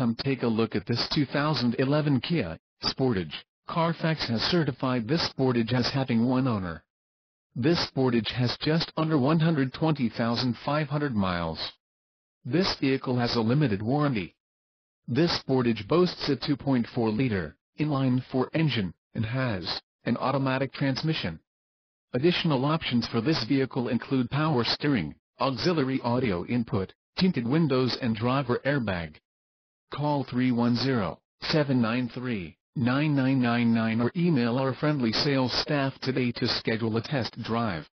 Come take a look at this 2011 Kia Sportage. Carfax has certified this Sportage as having one owner. This Sportage has just under 120,500 miles. This vehicle has a limited warranty. This Sportage boasts a 2.4-liter inline-4 engine and has an automatic transmission. Additional options for this vehicle include power steering, auxiliary audio input, tinted windows and driver airbag. Call 310-793-9999 or email our friendly sales staff today to schedule a test drive.